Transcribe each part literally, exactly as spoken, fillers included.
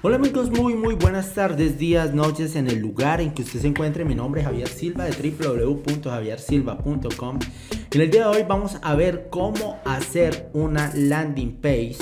Hola amigos, muy muy buenas tardes, días, noches en el lugar en que usted se encuentre. Mi nombre es Javier Silva de w w w punto javier silva punto com. En el día de hoy vamos a ver cómo hacer una landing page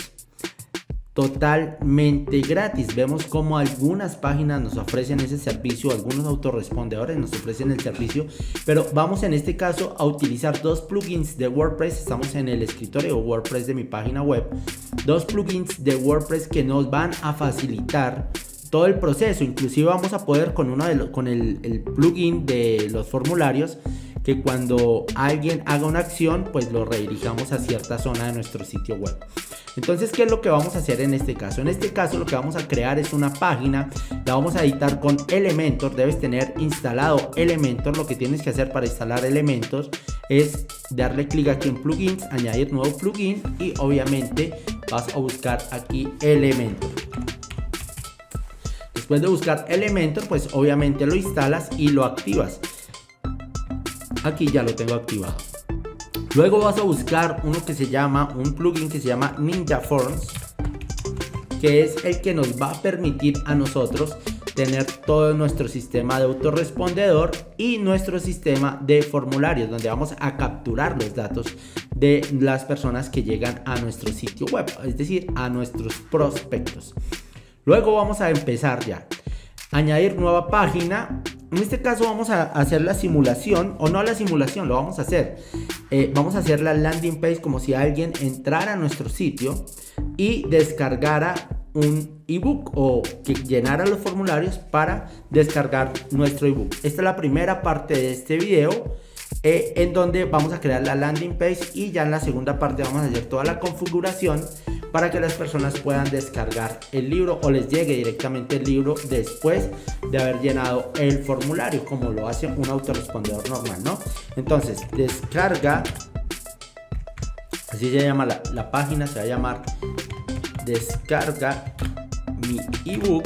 totalmente gratis. Vemos cómo algunas páginas nos ofrecen ese servicio, algunos autorrespondedores nos ofrecen el servicio, pero vamos en este caso a utilizar dos plugins de WordPress. Estamos en el escritorio WordPress de mi página web, dos plugins de WordPress que nos van a facilitar todo el proceso. Inclusive vamos a poder con uno de los, con el, el plugin de los formularios, que cuando alguien haga una acción pues lo redirijamos a cierta zona de nuestro sitio web. Entonces, ¿qué es lo que vamos a hacer en este caso? En este caso lo que vamos a crear es una página, la vamos a editar con Elementor. Debes tener instalado Elementor. Lo que tienes que hacer para instalar Elementor es darle clic aquí en plugins, añadir nuevo plugin y obviamente vas a buscar aquí Elementor. Después de buscar Elementor pues obviamente lo instalas y lo activas. Aquí ya lo tengo activado. Luego vas a buscar uno que se llama, un plugin que se llama Ninja Forms, que es el que nos va a permitir a nosotros tener todo nuestro sistema de autorrespondedor y nuestro sistema de formularios, donde vamos a capturar los datos de las personas que llegan a nuestro sitio web, es decir, a nuestros prospectos. Luego vamos a empezar ya. Añadir nueva página. En este caso vamos a hacer la simulación, o no la simulación, lo vamos a hacer. Eh, vamos a hacer la landing page como si alguien entrara a nuestro sitio y descargara un ebook o que llenara los formularios para descargar nuestro ebook. Esta es la primera parte de este video, eh, en donde vamos a crear la landing page, y ya en la segunda parte vamos a hacer toda la configuración para que las personas puedan descargar el libro o les llegue directamente el libro después de haber llenado el formulario, como lo hace un autorrespondedor normal, ¿no? Entonces, descarga, así se llama la, la página, se va a llamar descarga mi ebook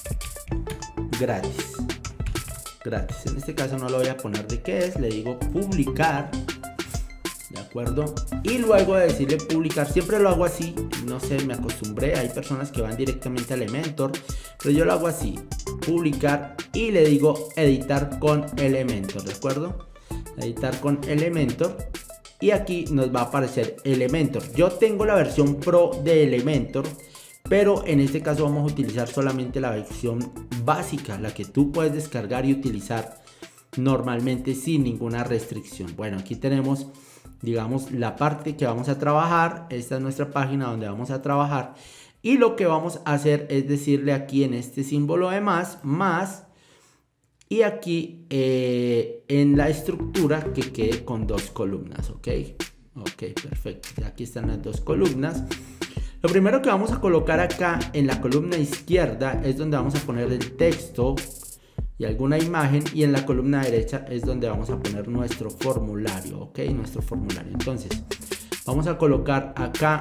gratis. Gratis. En este caso no lo voy a poner de qué es, le digo publicar. ¿De acuerdo? Y luego de decirle publicar, siempre lo hago así, no sé, me acostumbré. Hay personas que van directamente a Elementor, pero yo lo hago así, publicar, y le digo editar con Elementor, ¿de acuerdo? Editar con Elementor, y aquí nos va a aparecer Elementor. Yo tengo la versión Pro de Elementor, pero en este caso vamos a utilizar solamente la versión básica, la que tú puedes descargar y utilizar normalmente sin ninguna restricción. Bueno, aquí tenemos, digamos, la parte que vamos a trabajar. Esta es nuestra página donde vamos a trabajar, y lo que vamos a hacer es decirle aquí en este símbolo de más, más, y aquí eh, en la estructura que quede con dos columnas, ok, ok, perfecto. Aquí están las dos columnas. Lo primero que vamos a colocar acá en la columna izquierda es donde vamos a poner el texto y alguna imagen, y en la columna derecha es donde vamos a poner nuestro formulario, ok, nuestro formulario. Entonces vamos a colocar acá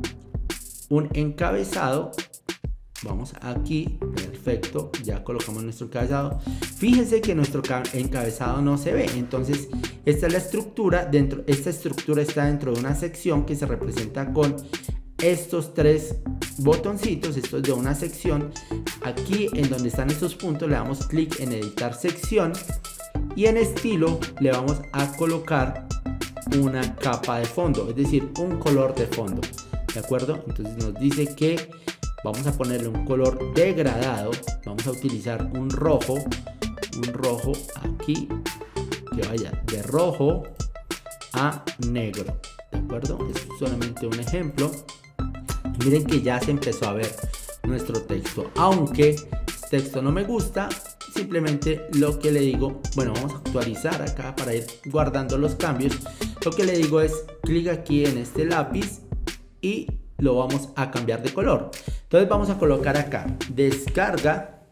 un encabezado. Vamos aquí, perfecto, ya colocamos nuestro encabezado. Fíjense que nuestro encabezado no se ve, entonces esta es la estructura. Dentro, esta estructura está dentro de una sección que se representa con estos tres botoncitos. Esto es de una sección. Aquí en donde están estos puntos le damos clic en editar sección, y en estilo le vamos a colocar una capa de fondo, es decir, un color de fondo, ¿de acuerdo? Entonces nos dice que vamos a ponerle un color degradado. Vamos a utilizar un rojo, un rojo aquí, que vaya de rojo a negro, ¿de acuerdo? Es solamente un ejemplo. Miren que ya se empezó a ver nuestro texto, aunque este texto no me gusta. Simplemente lo que le digo, bueno, vamos a actualizar acá para ir guardando los cambios. Lo que le digo es clic aquí en este lápiz y lo vamos a cambiar de color. Entonces vamos a colocar acá descarga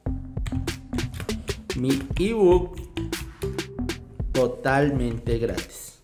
mi ebook totalmente gratis,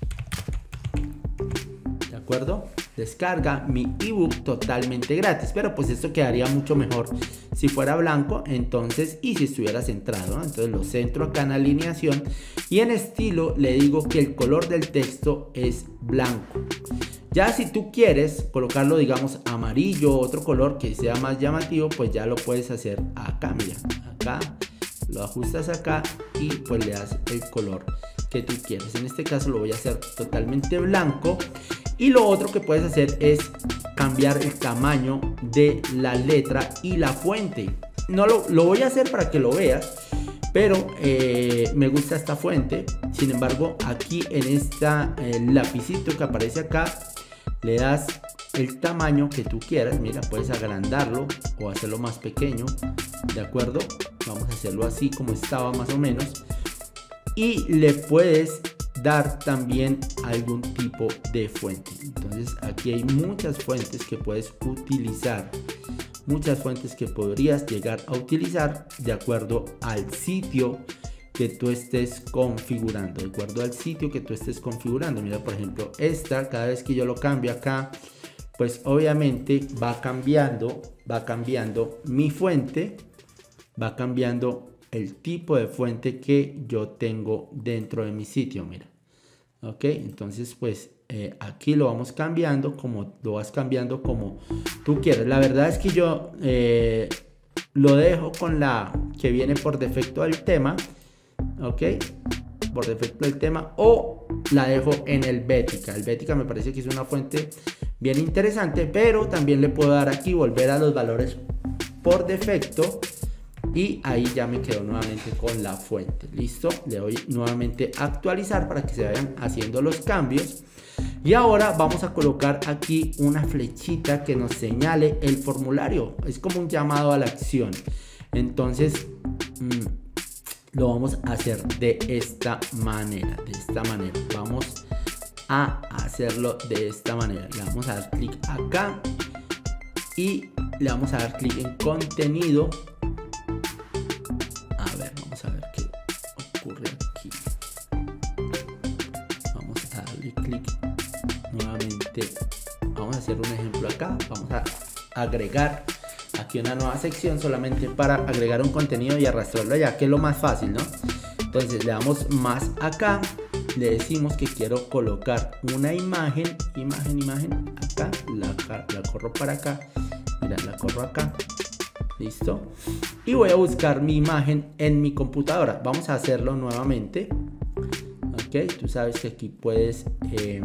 ¿de acuerdo? Descarga mi ebook totalmente gratis. Pero pues esto quedaría mucho mejor si fuera blanco, entonces, y si estuviera centrado, ¿no? Entonces lo centro acá en alineación, y en estilo le digo que el color del texto es blanco. Ya si tú quieres colocarlo, digamos, amarillo, otro color que sea más llamativo, pues ya lo puedes hacer acá, mira, acá, lo ajustas acá y pues le das el color que tú quieres. En este caso lo voy a hacer totalmente blanco. Y lo otro que puedes hacer es cambiar el tamaño de la letra y la fuente. No lo, lo voy a hacer para que lo veas, pero eh, me gusta esta fuente. Sin embargo, aquí en este lapicito que aparece acá, le das el tamaño que tú quieras. Mira, puedes agrandarlo o hacerlo más pequeño, ¿de acuerdo? Vamos a hacerlo así como estaba más o menos. Y le puedes dar también algún tipo de fuente. Entonces aquí hay muchas fuentes que puedes utilizar. Muchas fuentes que podrías llegar a utilizar de acuerdo al sitio que tú estés configurando, de acuerdo al sitio que tú estés configurando. Mira, por ejemplo, esta, cada vez que yo lo cambio acá, pues obviamente va cambiando, va cambiando mi fuente, va cambiando el tipo de fuente que yo tengo dentro de mi sitio, mira. Ok, entonces pues eh, aquí lo vamos cambiando, como lo vas cambiando como tú quieres. La verdad es que yo eh, lo dejo con la que viene por defecto del tema. Ok, por defecto del tema, o la dejo en Helvética. Helvética me parece que es una fuente bien interesante, pero también le puedo dar aquí, volver a los valores por defecto, y ahí ya me quedo nuevamente con la fuente. Listo, le doy nuevamente a actualizar para que se vayan haciendo los cambios. Y ahora vamos a colocar aquí una flechita que nos señale el formulario. Es como un llamado a la acción. Entonces mmm, lo vamos a hacer de esta manera, de esta manera. Vamos a hacerlo de esta manera. Le vamos a dar clic acá y le vamos a dar clic en contenido. A ver, vamos a ver qué ocurre aquí. Vamos a darle clic nuevamente. Vamos a hacer un ejemplo acá. Vamos a agregar aquí una nueva sección solamente para agregar un contenido y arrastrarlo allá, que es lo más fácil, ¿no? Entonces le damos más acá, le decimos que quiero colocar una imagen, imagen, imagen, acá, la, la corro para acá, mira, la corro acá, listo, y voy a buscar mi imagen en mi computadora. Vamos a hacerlo nuevamente. Ok, tú sabes que aquí puedes eh,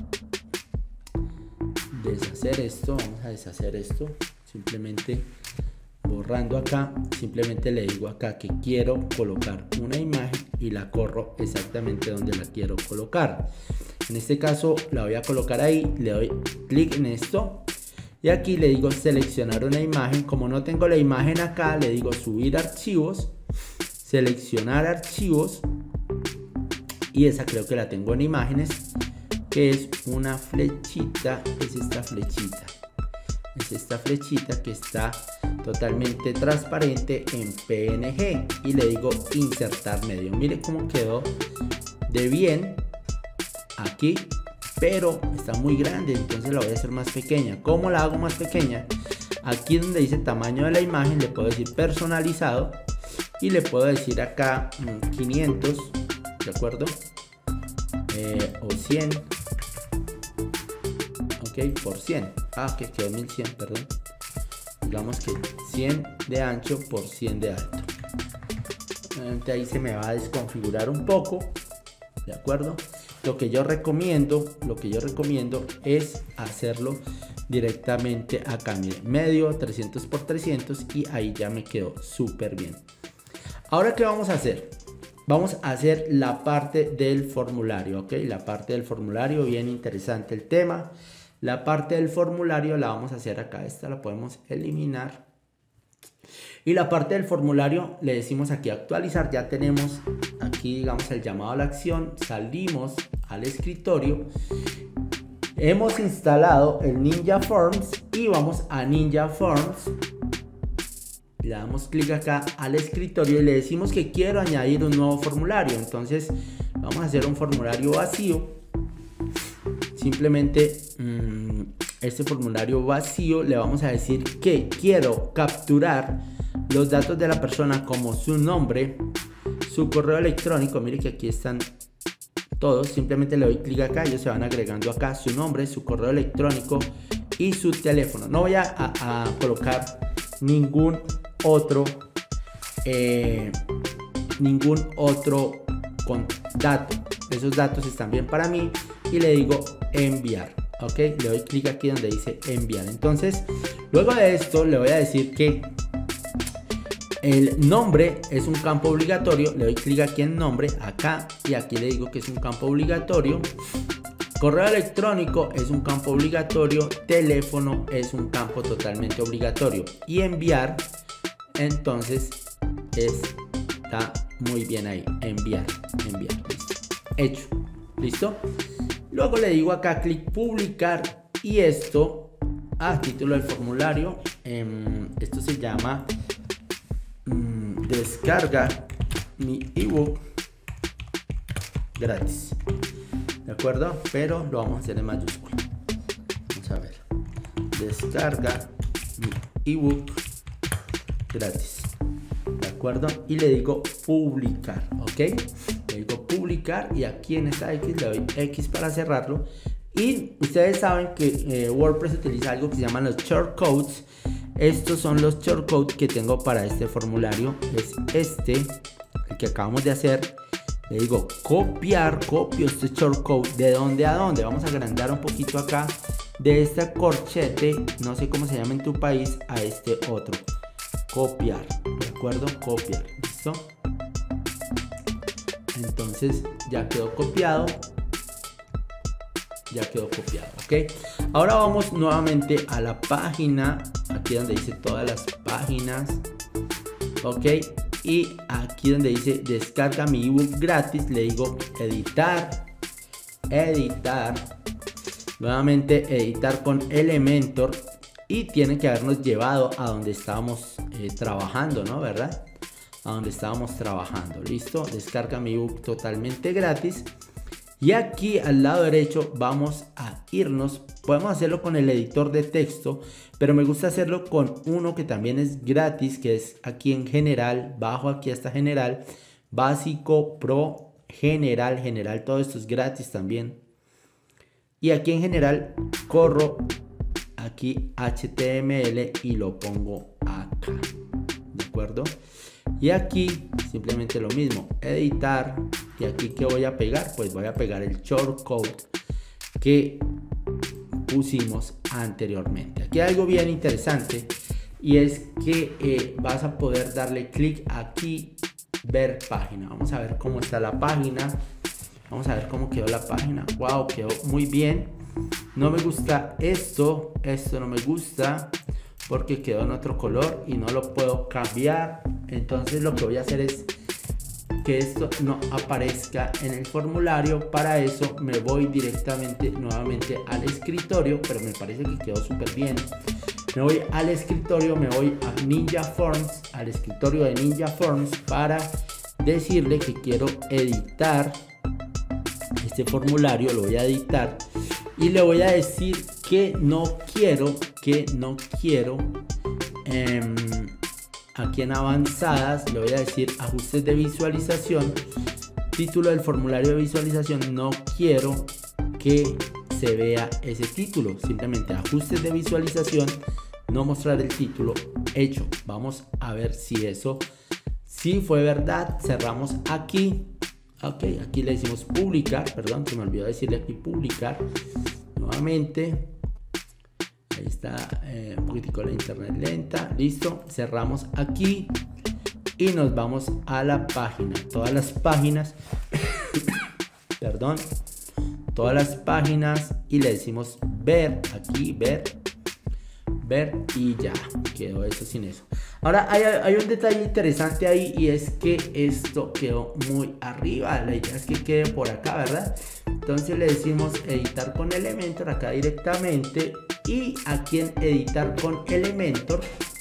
deshacer esto. Vamos a deshacer esto simplemente borrando acá. Simplemente le digo acá que quiero colocar una imagen y la corro exactamente donde la quiero colocar. En este caso la voy a colocar ahí, le doy clic en esto y aquí le digo seleccionar una imagen. Como no tengo la imagen acá, le digo subir archivos, seleccionar archivos, y esa creo que la tengo en imágenes, que es una flechita, es esta flechita. Es esta flechita que está totalmente transparente en P N G, y le digo insertar medio. Mire cómo quedó de bien aquí, pero está muy grande, entonces la voy a hacer más pequeña. ¿Cómo la hago más pequeña? Aquí donde dice tamaño de la imagen le puedo decir personalizado y le puedo decir acá quinientos, ¿de acuerdo? Eh, o cien. Ok, por cien. Ah, que quedó mil cien, perdón. Digamos que cien de ancho por cien de alto. Ahí se me va a desconfigurar un poco, ¿de acuerdo? Lo que yo recomiendo, lo que yo recomiendo es hacerlo directamente acá, miren, medio, trescientos por trescientos, y ahí ya me quedó súper bien. Ahora, ¿qué vamos a hacer? Vamos a hacer la parte del formulario, ¿ok? La parte del formulario, bien interesante el tema. La parte del formulario la vamos a hacer acá, esta la podemos eliminar. Y la parte del formulario le decimos aquí actualizar, ya tenemos aquí, digamos, el llamado a la acción. Salimos al escritorio, hemos instalado el Ninja Forms y vamos a Ninja Forms. Le damos clic acá al escritorio y le decimos que quiero añadir un nuevo formulario. Entonces vamos a hacer un formulario vacío. Simplemente mmm, este formulario vacío le vamos a decir que quiero capturar los datos de la persona, como su nombre, su correo electrónico. Mire que aquí están todos, simplemente le doy clic acá, ellos se van agregando acá su nombre, su correo electrónico y su teléfono. No voy a, a, a colocar ningún otro eh, ningún otro con dato. Esos datos están bien para mí y le digo enviar. Ok, le doy clic aquí donde dice enviar. Entonces, luego de esto le voy a decir que el nombre es un campo obligatorio. Le doy clic aquí en nombre, acá, y aquí le digo que es un campo obligatorio. Correo electrónico es un campo obligatorio. Teléfono es un campo totalmente obligatorio. Y enviar, entonces, está muy bien ahí. Enviar, enviar. Listo. Hecho. ¿Listo? Luego le digo acá clic publicar y esto a título del formulario. Eh, esto se llama mmm, descarga mi ebook gratis. ¿De acuerdo? Pero lo vamos a hacer en mayúscula. Vamos a ver. Descarga mi ebook gratis. ¿De acuerdo? Y le digo publicar. ¿Ok? Le digo publicar y aquí en esta X le doy X para cerrarlo. Y ustedes saben que eh, WordPress utiliza algo que se llaman los shortcodes. Estos son los shortcodes que tengo para este formulario. Es este, el que acabamos de hacer. Le digo copiar, copio este shortcode. ¿De dónde a dónde? Vamos a agrandar un poquito acá. De este corchete, no sé cómo se llama en tu país, a este otro. Copiar, ¿de acuerdo? Copiar, ¿listo? Entonces ya quedó copiado. Ya quedó copiado, ¿ok? Ahora vamos nuevamente a la página. Aquí donde dice todas las páginas. ¿Ok? Y aquí donde dice descarga mi ebook gratis, le digo editar. Editar. Nuevamente editar con Elementor. Y tiene que habernos llevado a donde estábamos eh, trabajando, ¿no? ¿Verdad? A donde estábamos trabajando. Listo, descarga mi ebook totalmente gratis. Y aquí al lado derecho vamos a irnos. Podemos hacerlo con el editor de texto, pero me gusta hacerlo con uno que también es gratis, que es aquí en general. Bajo aquí hasta general, básico, pro, general, general. Todo esto es gratis también. Y aquí en general corro aquí H T M L y lo pongo acá. ¿De acuerdo? Y aquí simplemente lo mismo, editar. Y aquí ¿qué voy a pegar? Pues voy a pegar el shortcode que pusimos anteriormente. Aquí hay algo bien interesante y es que eh, vas a poder darle clic aquí, ver página. Vamos a ver cómo está la página. Vamos a ver cómo quedó la página. Wow, quedó muy bien. No me gusta esto, esto no me gusta porque quedó en otro color y no lo puedo cambiar. Entonces lo que voy a hacer es que esto no aparezca en el formulario. Para eso me voy directamente nuevamente al escritorio, pero me parece que quedó súper bien. Me voy al escritorio, me voy a Ninja Forms, al escritorio de Ninja Forms para decirle que quiero editar este formulario. Lo voy a editar y le voy a decir que no quiero, que no quiero eh, aquí en avanzadas le voy a decir ajustes de visualización, título del formulario de visualización. No quiero que se vea ese título, simplemente ajustes de visualización, no mostrar el título. Hecho. Vamos a ver si eso sí fue verdad. Cerramos aquí. Ok, aquí le decimos publicar, perdón, se me olvidó decirle aquí publicar nuevamente. Ahí está, eh, un poquitico la internet lenta. Listo, cerramos aquí y nos vamos a la página. Todas las páginas, perdón, todas las páginas y le decimos ver, aquí ver, ver y ya, quedó eso sin eso. Ahora hay, hay un detalle interesante ahí y es que esto quedó muy arriba. La idea es que quede por acá, ¿verdad? Entonces le decimos editar con Elementor acá directamente y aquí en editar con Elementor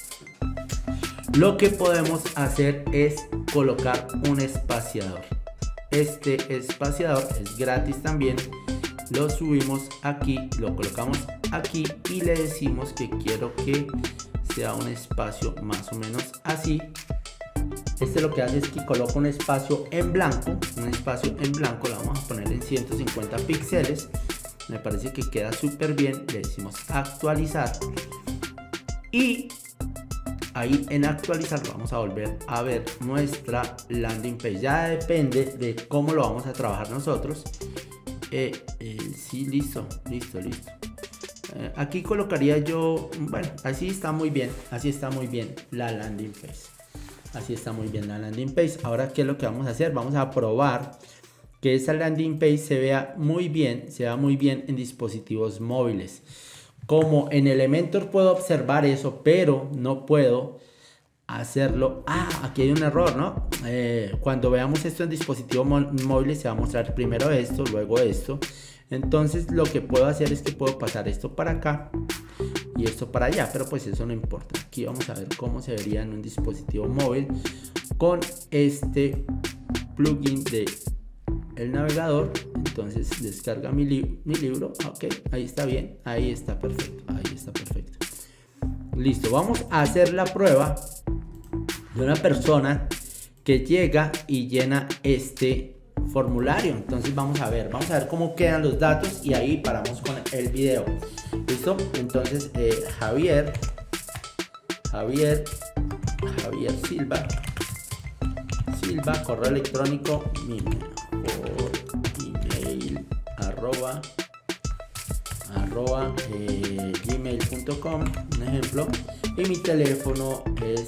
lo que podemos hacer es colocar un espaciador. Este espaciador es gratis también. Lo subimos aquí, lo colocamos aquí y le decimos que quiero que sea un espacio más o menos así. Este lo que hace es que coloca un espacio en blanco, un espacio en blanco, lo vamos a poner en ciento cincuenta píxeles. Me parece que queda súper bien. Le decimos actualizar y ahí en actualizar vamos a volver a ver nuestra landing page. Ya depende de cómo lo vamos a trabajar nosotros. Eh, eh, sí, listo, listo, listo. Eh, aquí colocaría yo, bueno, así está muy bien, así está muy bien la landing page. Así está muy bien la landing page. Ahora, ¿qué es lo que vamos a hacer? Vamos a probar que esa landing page se vea muy bien, se vea muy bien en dispositivos móviles. Como en Elementor puedo observar eso, pero no puedo hacerlo. Ah, aquí hay un error, ¿no? Eh, cuando veamos esto en dispositivos móviles se va a mostrar primero esto, luego esto. Entonces lo que puedo hacer es que puedo pasar esto para acá y esto para allá, pero pues eso no importa. Aquí vamos a ver cómo se vería en un dispositivo móvil con este plugin de el navegador. Entonces descarga mi, li mi libro. Ok, ahí está bien, ahí está perfecto, ahí está perfecto. Listo, vamos a hacer la prueba de una persona que llega y llena este formulario. Entonces vamos a ver, vamos a ver cómo quedan los datos y ahí paramos con el video. Listo, entonces eh, Javier, Javier, Javier Silva, Silva, correo electrónico, mi mejor email, arroba, arroba eh, gmail punto com, un ejemplo, y mi teléfono es,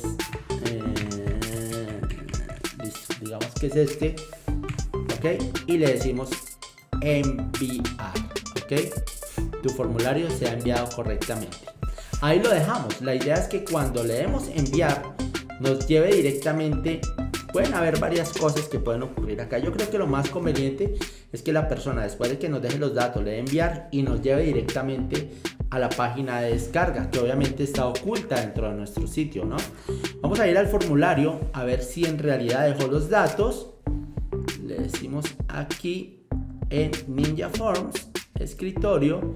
eh, listo, digamos que es este, ok, y le decimos enviar, ok. Tu formulario se ha enviado correctamente. Ahí lo dejamos. La idea es que cuando le demos enviar nos lleve directamente. Pueden haber varias cosas que pueden ocurrir acá. Yo creo que lo más conveniente es que la persona, después de que nos deje los datos, le dé enviar y nos lleve directamente a la página de descarga, que obviamente está oculta dentro de nuestro sitio, ¿no? Vamos a ir al formulario a ver si en realidad dejó los datos. Le decimos aquí en Ninja Forms, escritorio,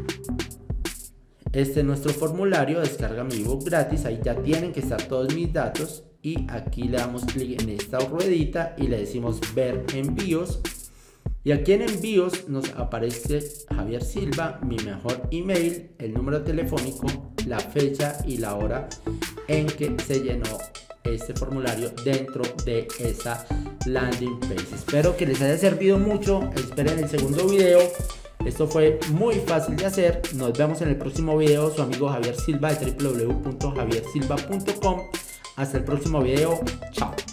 este es nuestro formulario, descarga mi ebook gratis, ahí ya tienen que estar todos mis datos y aquí le damos clic en esta ruedita y le decimos ver envíos y aquí en envíos nos aparece Javier Silva, mi mejor email, el número telefónico, la fecha y la hora en que se llenó este formulario dentro de esa landing page. Espero que les haya servido mucho, esperen el segundo video. Esto fue muy fácil de hacer. Nos vemos en el próximo video. Su amigo Javier Silva de w w w punto javier silva punto com. Hasta el próximo video. Chao.